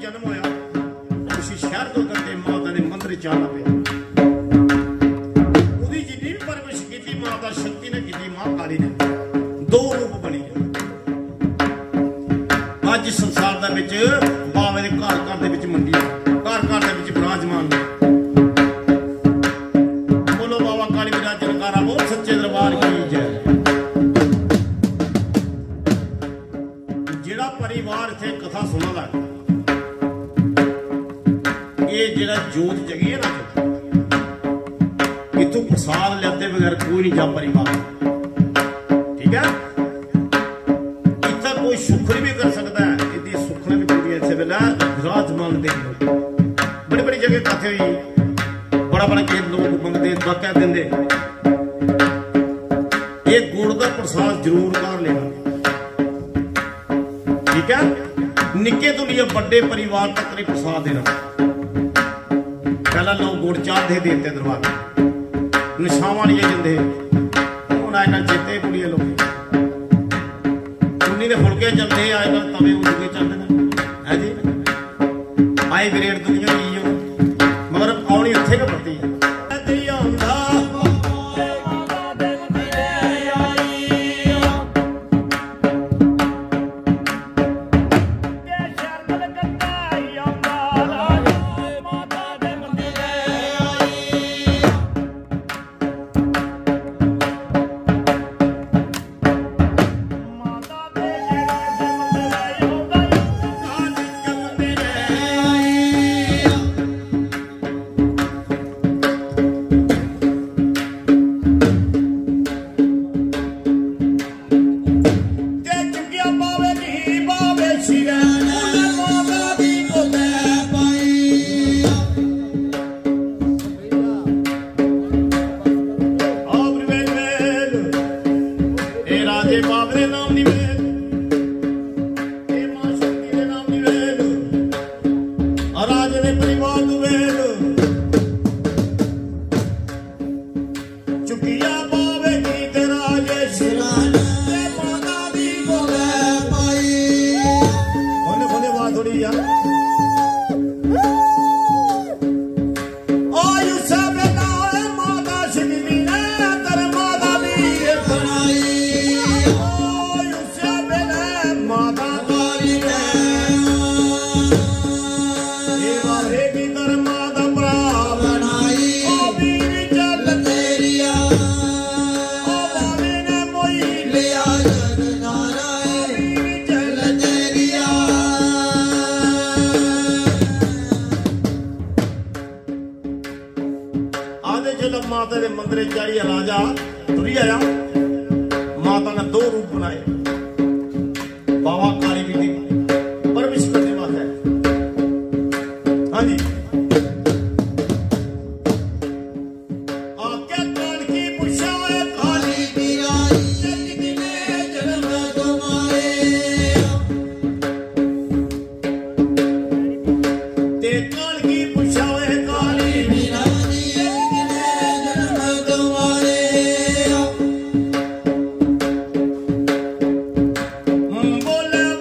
जन्म होया उसी शहर तो करके माता ने मंदिर चाला पे उदी जिन्नी भी परवरिश की माता शक्ति ने की मां काली ने दो रूप बनी अज संसार दा विच बावे दे घर घर दे विच मंडी घर घर दे विच विराजमान बोलो बाबा काली विराज जयकारा बोल सच्चे दरबार की जय। जेड़ा परिवार इत्थे कथा सुनदा ये जेड़ा जोत जगी है ना इतों प्रसाद लेते बगैर कोई नहीं जा परिवार ठीक है। इतना कोई सुखड़ी भी कर सकता है इतनी सुखड़ी भी पूरी ऐसे वेला विराजमान दे बड़ी बड़ी जगह कथे हुई बड़ा बड़ा के लोग मंगते कह देंगे ये गुड़ का प्रसाद जरूर कर लेना ठीक है। निके तो लिए बड़े परिवार तक नहीं प्रसाद देना पहला लोग गुड़ चाह दे देते दरबार निशावा नहीं जिंदे हूँ आए चेते कुड़िए लोग चुनी के फुलके चलते आए तवे उलके चलते है जी आई ग्रेड दुनिया की मगर आनी उत्थे के प्रति है माता के मंदिर चाहिए राजा तुरी आया माता ने दो रूप बनाए बाबा काली बीती परमिश करने वाला है हाँ जी आके काल की पुछा काली बिराई जगने जन्म तुम्हारे ते काल की पुछा काली बिराई बोले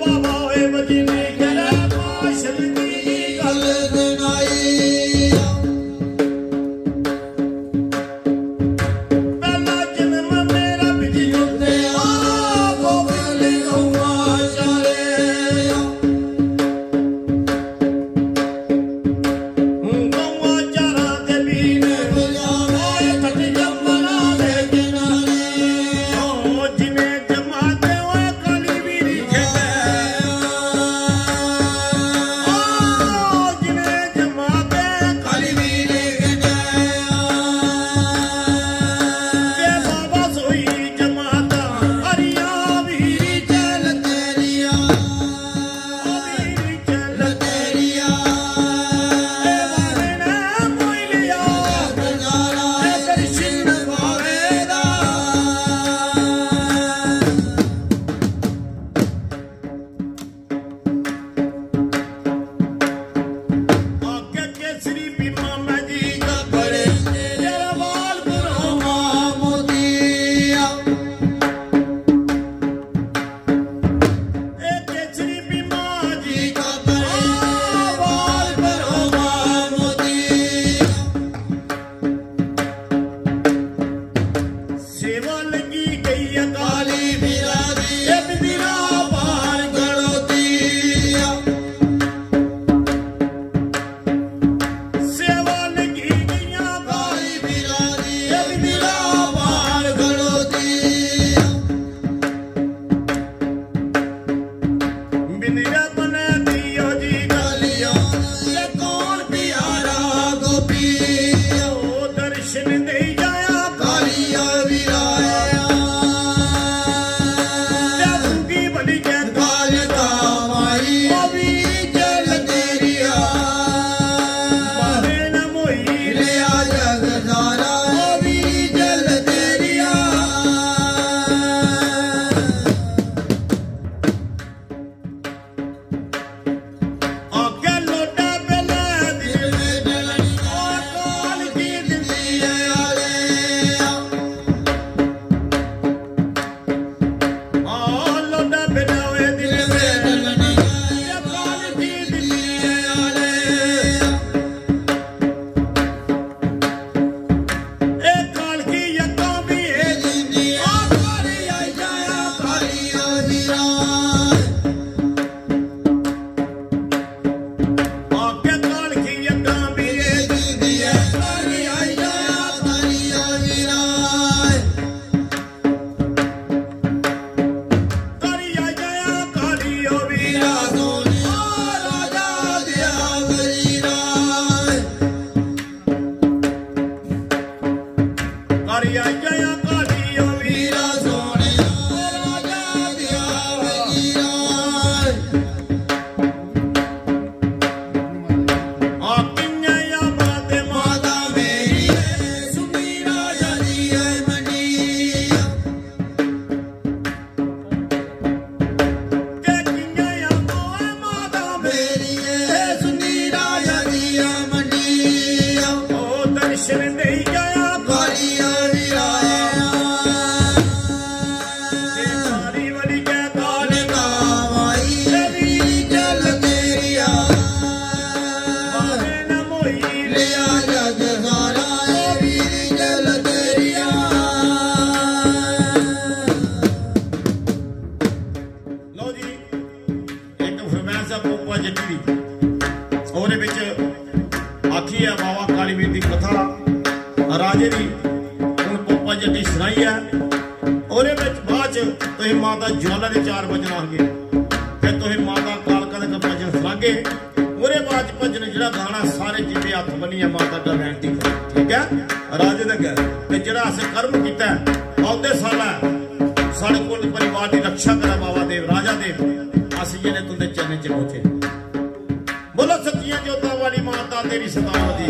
आखी है बाबा कालीवीर की कथा राजे की हूँ पोपा जड्डी सुनाई है और बाद तुम माता ज्वाला के 4 भजन आगे फिर तुम माता कालका के भजन सुनागे और बाद भजन जो गाना सारे जिम्मे हथ बनी माता का बेनती कर ठीक है राजे का जो अस कर्म किया आउंदे साल साढ़े कुल परिवार की रक्षा करा बाबा देव राजा देव अस जिन्हें तुंदे चरण च पहुंचे बोलो सच्चियां जोतां वाली माता तेरी सदावती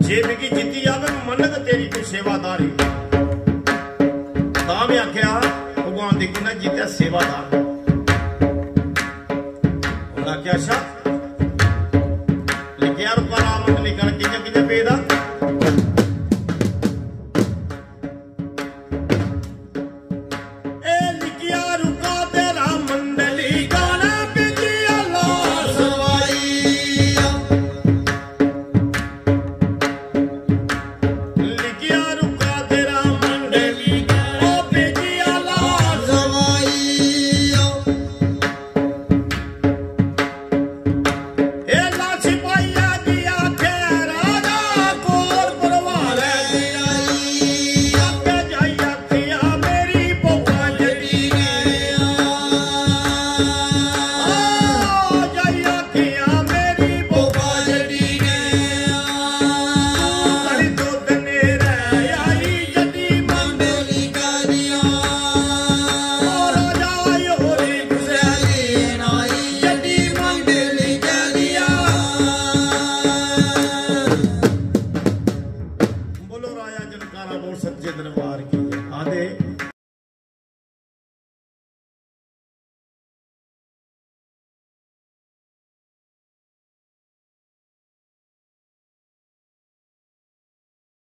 जे मिगी जीती जावे मनग तेरी कोई सेवादारी। तां मैं आख्या भगवान दी कुनै जीत्या सेवादार। उन्हें आख्या अच्छा लिखिया रुका राम लिखण कि'यां कि'यां पेदा